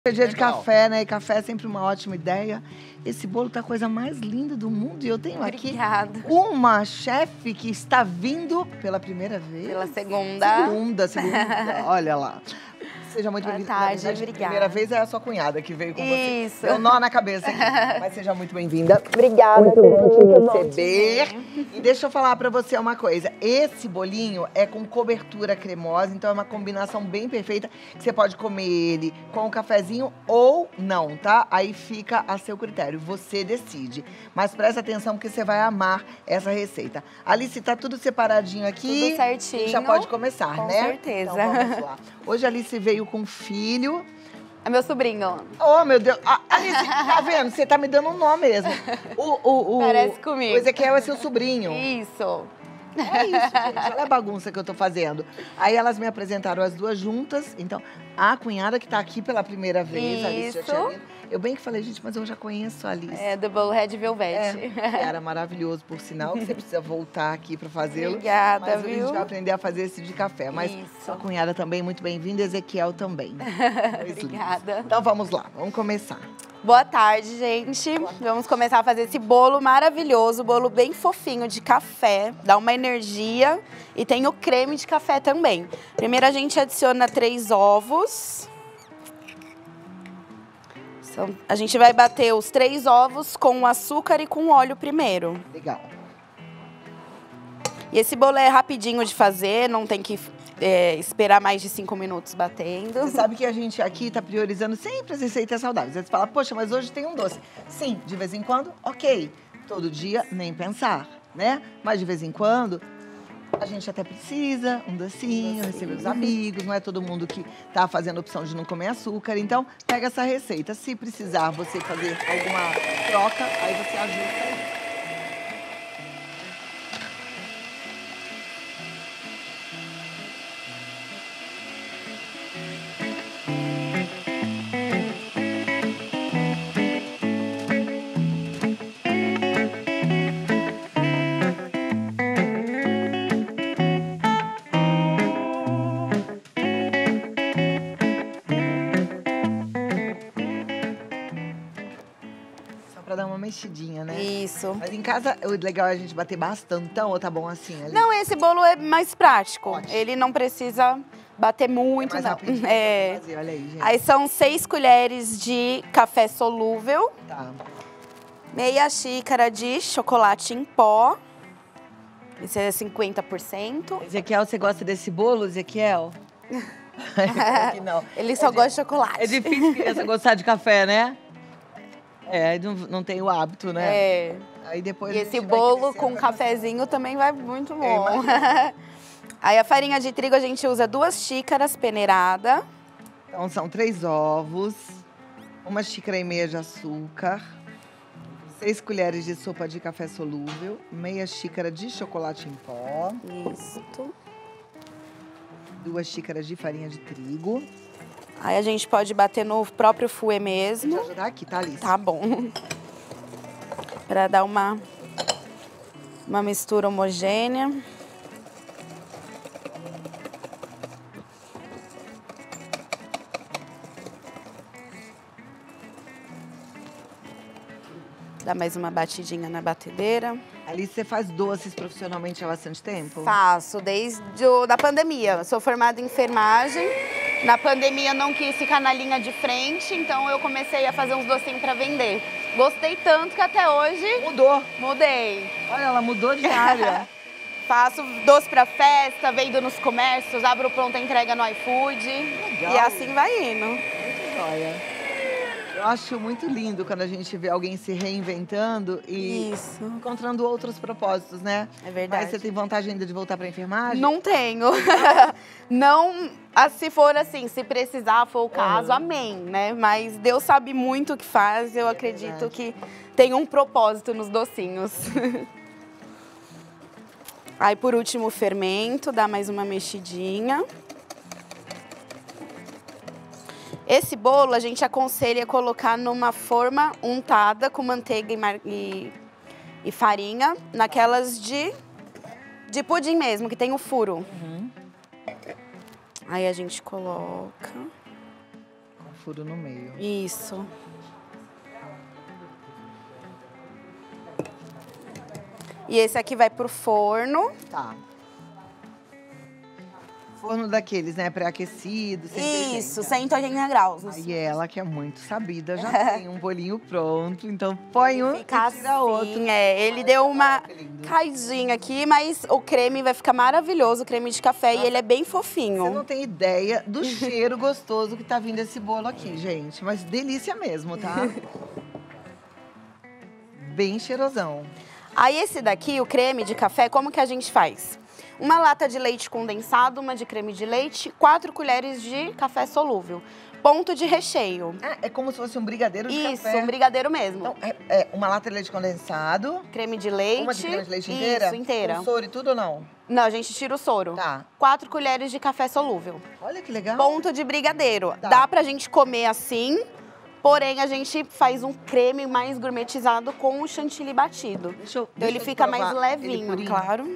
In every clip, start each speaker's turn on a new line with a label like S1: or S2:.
S1: É dia de café, né? E café é sempre uma ótima ideia. Esse bolo tá a coisa mais linda do mundo. E eu tenho aqui uma chefe que está vindo pela primeira vez.
S2: Pela segunda.
S1: Segunda. Olha lá. Seja muito bem-vinda.
S2: Boa tarde, obrigada.
S1: Primeira vez é a sua cunhada que veio com você.
S2: Isso.
S1: Deu nó na cabeça aqui. Mas seja muito bem-vinda. Obrigada por te receber. E deixa eu falar pra você uma coisa. Esse bolinho é com cobertura cremosa, então é uma combinação bem perfeita. Que você pode comer ele com um cafezinho ou não, tá? Aí fica a seu critério. Você decide. Mas presta atenção porque você vai amar essa receita. Alice, tá tudo separadinho aqui.
S2: Tudo certinho.
S1: Já pode começar,
S2: com
S1: né?
S2: Com certeza.
S1: Então vamos lá. Hoje a Alice veio com um filho.
S2: É meu sobrinho.
S1: Oh, meu Deus. Alice, tá vendo? Você tá me dando um nó mesmo.
S2: Parece comigo.
S1: O Ezequiel é seu sobrinho.
S2: Isso.
S1: É isso, gente. Olha a bagunça que eu tô fazendo. Aí elas me apresentaram as duas juntas. Então, a cunhada que tá aqui pela primeira vez. A Alice já tinha vindo. Eu bem que falei, gente, mas eu já conheço a Alice.
S2: É, do bolo Red Velvet.
S1: Era maravilhoso, por sinal, que você precisa voltar aqui pra fazê-lo.
S2: Obrigada,
S1: mas
S2: viu?
S1: A gente vai aprender a fazer esse de café. Mas sua cunhada também, muito bem-vinda. Ezequiel também.
S2: Obrigada.
S1: Então, vamos lá. Vamos começar.
S2: Boa tarde, gente. Vamos começar a fazer esse bolo maravilhoso, bolo bem fofinho de café, dá uma energia e tem o creme de café também. Primeiro a gente adiciona 3 ovos. Então, a gente vai bater os 3 ovos com açúcar e com óleo primeiro.
S1: Legal.
S2: E esse bolo é rapidinho de fazer, não tem que esperar mais de 5 minutos batendo.
S1: Você sabe que a gente aqui tá priorizando sempre as receitas saudáveis. Você fala, poxa, mas hoje tem um doce. Sim, de vez em quando, ok. Todo dia, nem pensar, né? Mas de vez em quando, a gente até precisa um docinho, receber os amigos. Não é todo mundo que tá fazendo opção de não comer açúcar. Então, pega essa receita. Se precisar você fazer alguma troca, aí você ajusta aí. Pra dar uma mexidinha, né?
S2: Isso.
S1: Mas em casa, o legal é a gente bater bastantão ou tá bom assim? Ali?
S2: Não, esse bolo é mais prático.
S1: Ótimo.
S2: Ele não precisa bater muito,
S1: mais
S2: não.
S1: Rapidinho fazer. Olha aí, gente.
S2: Aí são 6 colheres de café solúvel.
S1: Tá.
S2: Meia xícara de chocolate em pó. Esse é 50%.
S1: Ezequiel, você gosta desse bolo, Ezequiel? Não.
S2: Ele só gosta de chocolate.
S1: É difícil criança gostar de café, né? É, não tem o hábito, né?
S2: É.
S1: Aí depois
S2: E esse bolo com cafezinho também vai muito bom. Aí a farinha de trigo a gente usa 2 xícaras peneirada.
S1: Então são 3 ovos, 1,5 xícaras de açúcar, 6 colheres de sopa de café solúvel, meia xícara de chocolate em pó.
S2: Isso.
S1: 2 xícaras de farinha de trigo.
S2: Aí a gente pode bater no próprio fouet mesmo.
S1: Vou te ajudar aqui, tá, Alice?
S2: Tá bom. Pra dar uma mistura homogênea. Dá mais uma batidinha na batedeira.
S1: Alice, você faz doces profissionalmente há bastante tempo?
S2: Faço, desde da pandemia. Eu sou formada em enfermagem. Na pandemia não quis ficar na linha de frente, então eu comecei a fazer uns docinhos pra vender. Gostei tanto que até hoje...
S1: Mudou.
S2: Mudei.
S1: Olha, ela mudou de área.
S2: Faço doce pra festa, vendo nos comércios, abro pronta entrega no iFood.
S1: Legal.
S2: E assim vai indo.
S1: Muito joia. Eu acho muito lindo quando a gente vê alguém se reinventando e encontrando outros propósitos, né?
S2: É verdade.
S1: Mas você tem vontade ainda de voltar pra enfermagem?
S2: Não tenho. Não, se for assim, se precisar, for o caso, amém, né? Mas Deus sabe muito o que faz, eu acredito que tem um propósito nos docinhos. Aí, por último, o fermento, dá mais uma mexidinha. Esse bolo a gente aconselha colocar numa forma untada com manteiga e farinha, naquelas de pudim mesmo, que tem o furo. Aí a gente coloca.
S1: furo no meio.
S2: Isso. E esse aqui vai pro forno.
S1: Tá. Forno daqueles, né? Pré-aquecido, 180.
S2: Isso, 180 graus.
S1: Aí ela, que é muito sabida, já tem um bolinho pronto. Então põe um e
S2: Fica
S1: tira
S2: assim,
S1: outro.
S2: ele deu uma
S1: que lindo.
S2: caidinha aqui, mas o creme vai ficar maravilhoso, o creme de café, e ele é bem fofinho.
S1: Você não tem ideia do cheiro gostoso que tá vindo esse bolo aqui, gente. Mas delícia mesmo, tá? Bem cheirosão.
S2: Aí esse daqui, o creme de café, como que a gente faz? Uma lata de leite condensado, uma de creme de leite, 4 colheres de café solúvel. Ponto de recheio.
S1: Ah, é como se fosse um brigadeiro de
S2: Isso,
S1: café.
S2: um brigadeiro mesmo.
S1: Então, é uma lata de leite condensado.
S2: Creme de leite.
S1: Uma de creme de leite inteira?
S2: Isso, inteira.
S1: Com soro e tudo ou não?
S2: Não, a gente tira o soro.
S1: Tá.
S2: 4 colheres de café solúvel.
S1: Olha que legal.
S2: Ponto de brigadeiro.
S1: Tá.
S2: Dá pra gente comer assim, porém a gente faz um creme mais gourmetizado com o chantilly batido. Então ele fica mais levinho, claro.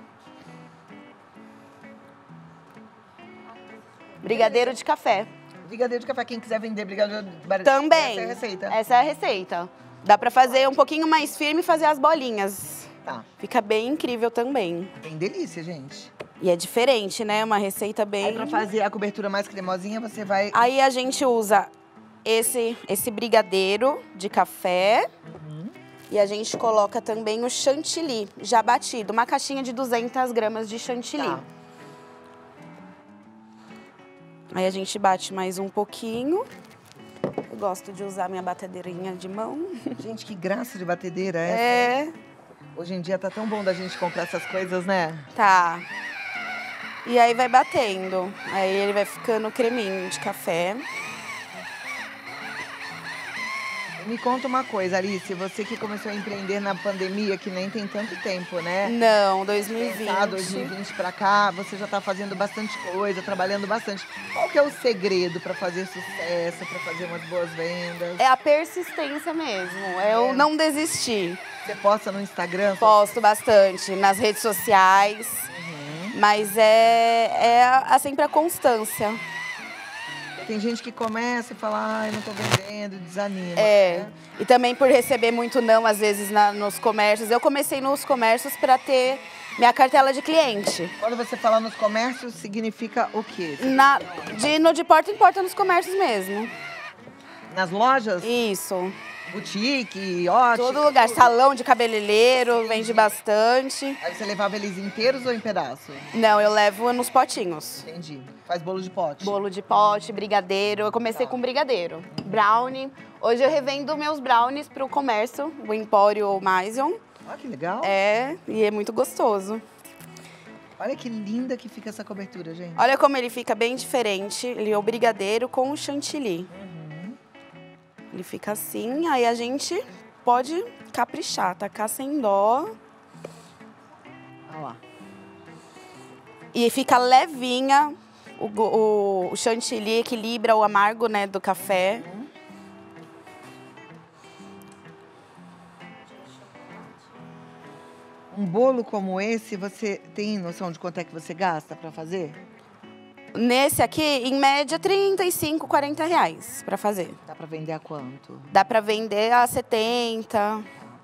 S2: Brigadeiro de café.
S1: Brigadeiro de café, quem quiser vender brigadeiro
S2: Também.
S1: Essa é a receita.
S2: Essa é a receita. Dá pra fazer um pouquinho mais firme e fazer as bolinhas.
S1: Tá.
S2: Fica bem incrível também.
S1: Bem delícia, gente.
S2: E é diferente, né? Uma receita bem...
S1: Aí pra fazer a cobertura mais cremosinha, você vai...
S2: Aí a gente usa esse brigadeiro de café. E a gente coloca também o chantilly, já batido. Uma caixinha de 200 gramas de chantilly.
S1: Tá.
S2: Aí a gente bate mais um pouquinho. Eu gosto de usar minha batedeirinha de mão.
S1: Gente, que graça de batedeira é essa?
S2: É,
S1: Hoje em dia tá tão bom da gente comprar essas coisas, né?
S2: tá. E aí vai batendo. Aí ele vai ficando creminho de café.
S1: Me conta uma coisa, Alice, você que começou a empreender na pandemia, que nem tem tanto tempo, né?
S2: Não, 2020.
S1: Pensar 2020 pra cá, você já tá fazendo bastante coisa, trabalhando bastante. Qual que é o segredo pra fazer sucesso, pra fazer umas boas vendas?
S2: É a persistência mesmo, é eu não desistir.
S1: Você posta no Instagram?
S2: Posto bastante nas redes sociais, mas é sempre a constância.
S1: Tem gente que começa e fala, ai, não tô vendendo, desanima.
S2: É,
S1: né?
S2: e também por receber muito não, às vezes, nos comércios. Eu comecei nos comércios para ter minha cartela de cliente.
S1: Quando você fala nos comércios, significa o quê?
S2: De porta em porta nos comércios mesmo.
S1: Nas lojas?
S2: Isso.
S1: Boutique, ótica?
S2: Todo lugar.
S1: Tudo.
S2: Salão de cabeleireiro, vende bastante.
S1: Aí você levava eles inteiros ou em pedaço?
S2: Não, eu levo nos potinhos.
S1: Entendi. Faz bolo de pote.
S2: Bolo de pote, brigadeiro. Eu comecei com brigadeiro. Brownie. Hoje eu revendo meus brownies pro comércio, o Empório Maison.
S1: Olha que legal.
S2: E é muito gostoso.
S1: Olha que linda que fica essa cobertura, gente.
S2: Olha como ele fica bem diferente. Ele é o brigadeiro com o chantilly. Ele fica assim, aí a gente pode caprichar, tacar sem dó.
S1: Olha lá.
S2: E fica levinha. O chantilly equilibra o amargo, né, do café.
S1: Um bolo como esse, você tem noção de quanto é que você gasta pra fazer?
S2: Nesse aqui, em média, 35, 40 reais pra fazer.
S1: Dá pra vender a quanto?
S2: Dá pra vender a 70.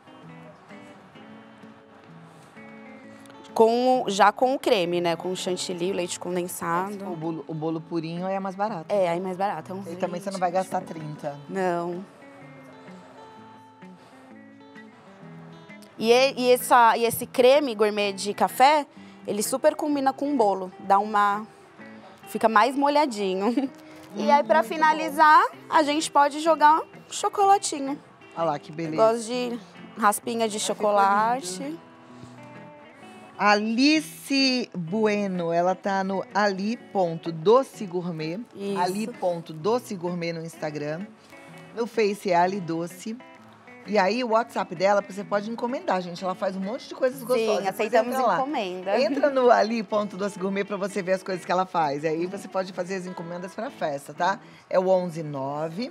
S2: Já com o creme, né? Com o chantilly, o leite condensado.
S1: O bolo purinho é mais barato.
S2: É, aí mais barato. É uns
S1: E também você não vai gastar 30.
S2: Não. E esse creme gourmet de café, ele super combina com o bolo. Fica mais molhadinho. E aí, pra finalizar, a gente pode jogar um chocolatinho.
S1: Olha lá, que beleza.
S2: Gosto de raspinha de chocolate.
S1: Alice Bueno, ela tá no ali.docegourmet.
S2: Isso.
S1: Ali.docegourmet no Instagram. No Face é Ali Doce. E aí, o WhatsApp dela, você pode encomendar, gente. Ela faz um monte de coisas gostosas.
S2: Sim, aceitamos encomenda.
S1: Entra no ali.docegourmet pra você ver as coisas que ela faz. E aí, você pode fazer as encomendas pra festa, tá? É o 119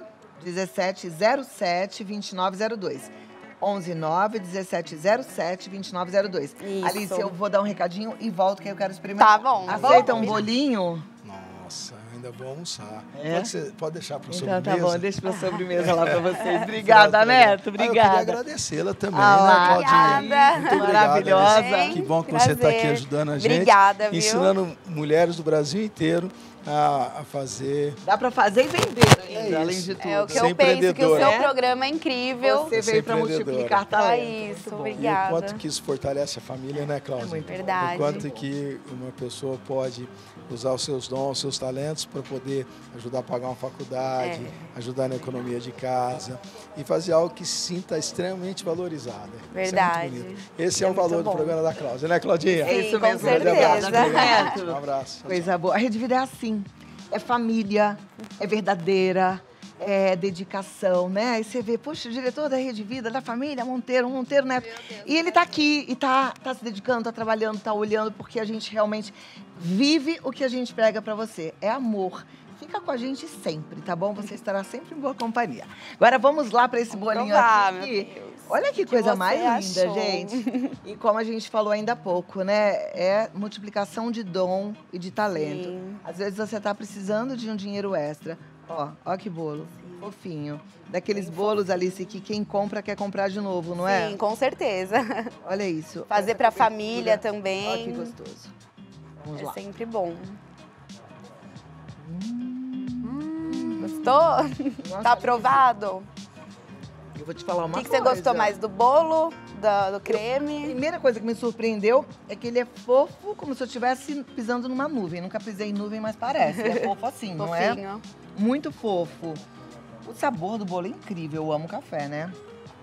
S1: 1707 2902. 119 1707 2902.
S2: Isso.
S1: Alice, eu vou dar um recadinho e volto, que eu quero experimentar.
S2: Tá bom.
S1: Aceita um bolinho?
S3: Nossa, ainda vou almoçar.
S1: É?
S3: Pode deixar para
S1: Então
S3: sobremesa?
S1: tá bom, deixa pra sobremesa lá pra vocês. Obrigada, Neto,
S3: Eu
S1: obrigada.
S3: queria agradecê-la também,
S1: Ah,
S3: né, Claudinha?
S2: obrigada.
S3: Muito obrigado,
S1: Maravilhosa.
S3: Alice. Que bom que você está aqui ajudando a gente.
S2: Obrigada, viu?
S3: Ensinando mulheres do Brasil inteiro a fazer.
S1: Dá pra fazer e vender ainda,
S3: isso.
S1: além de tudo.
S2: É o que
S3: Ser
S2: eu penso, que o seu
S3: empreendedora.
S2: programa é incrível.
S1: Você veio pra
S3: empreendedora.
S1: multiplicar
S2: É
S1: talento.
S2: isso,
S1: Muito bom.
S3: E o
S2: obrigada.
S3: quanto que isso fortalece a família, né, Cláudia?
S1: É muito bom.
S2: Verdade.
S3: O quanto que uma pessoa pode usar os seus dons, os seus talentos para poder ajudar a pagar uma faculdade, ajudar na economia de casa e fazer algo que se sinta extremamente valorizado.
S2: Verdade.
S3: Isso é muito bonito. Esse é o
S2: muito
S3: valor do
S2: bom.
S3: programa da Cláudia, né, Claudinha?
S1: É isso
S2: Sim, com
S1: mesmo.
S2: certeza.
S1: Neto.
S3: Um abraço.
S1: Coisa boa. A Rede Vida é assim. É família, é verdadeira, é dedicação, né? Aí você vê, poxa, o diretor da Rede Vida, da família, Monteiro Neto. E ele tá aqui e tá se dedicando, tá trabalhando, tá olhando, porque a gente realmente vive o que a gente prega pra você. É amor. Fica com a gente sempre, tá bom? Você estará sempre em boa companhia. Agora vamos lá para esse bolinho
S2: provar,
S1: aqui.
S2: meu Deus.
S1: Olha que coisa
S2: você
S1: mais linda,
S2: achou?
S1: gente. E como a gente falou ainda há pouco, né? É multiplicação de dom e de talento.
S2: Sim.
S1: Às vezes você tá precisando de um dinheiro extra. Ó que bolo. Fofinho. Daqueles bolos, Alice, que quem compra quer comprar de novo, não é?
S2: Sim, com certeza.
S1: Olha isso.
S2: Fazer
S1: Essa
S2: pra
S1: cobertura.
S2: família também.
S1: Olha que gostoso. Vamos
S2: É
S1: lá.
S2: sempre bom. Gostou?
S1: Nossa,
S2: Tá aprovado?
S1: Eu vou te falar
S2: O
S1: uma
S2: que
S1: coisa.
S2: você gostou mais, do bolo, do creme?
S1: A primeira coisa que me surpreendeu é que ele é fofo, como se eu estivesse pisando numa nuvem. Nunca pisei em nuvem, mas parece. Ele é fofo assim, não é?
S2: Fofinho.
S1: Muito fofo. O sabor do bolo é incrível. Eu amo café, né?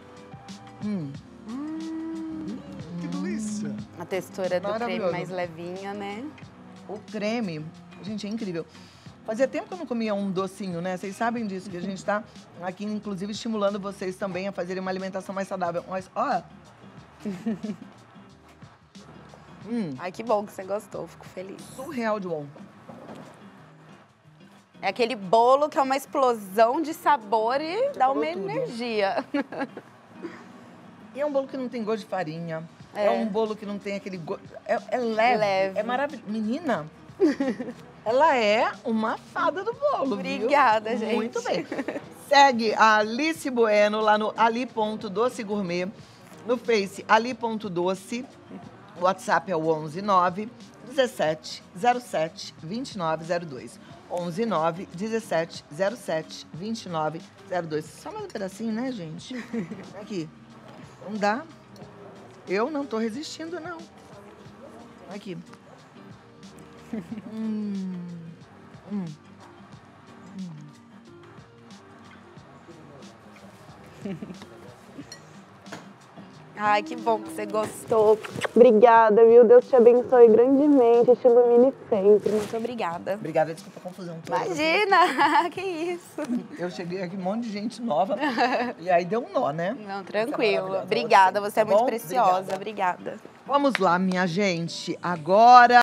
S3: Que delícia!
S2: A textura do creme
S1: Maravilhoso.
S2: mais levinha, né?
S1: O creme, gente, é incrível. Fazia tempo que eu não comia um docinho, né? Vocês sabem disso, que a gente tá aqui, inclusive, estimulando vocês também a fazerem uma alimentação mais saudável. Mas, ó...
S2: Ai, que bom que você gostou, fico feliz.
S1: surreal de bom.
S2: É aquele bolo que é uma explosão de sabor e dá uma
S1: Falou tudo.
S2: energia.
S1: E é um bolo que não tem gosto de farinha. É um bolo que não tem aquele gosto... É leve.
S2: Leve.
S1: É maravilhoso. Menina, ela é uma fada do bolo,
S2: Obrigada,
S1: viu?
S2: gente.
S1: Muito bem. Segue a Alice Bueno lá no ali.doce gourmet. No Face, ali.doce. O WhatsApp é o 119 17 07 2902. 119 17 07 2902. Só mais um pedacinho, né, gente? Aqui. Não dá. Eu não tô resistindo, não. Aqui.
S2: Ai, que bom que você gostou. Obrigada, viu? Deus te abençoe grandemente, te ilumine sempre. Muito obrigada.
S1: Obrigada, desculpa a confusão toda.
S2: Imagina! Que isso?
S1: Eu cheguei aqui, um monte de gente nova. E aí deu um nó, né?
S2: Não,
S1: Você é
S2: tranquilo.
S1: maravilhosa,
S2: Obrigada, você é
S1: tá
S2: muito
S1: bom?
S2: preciosa.
S1: Obrigada.
S2: Obrigada.
S1: Vamos lá, minha gente. Agora...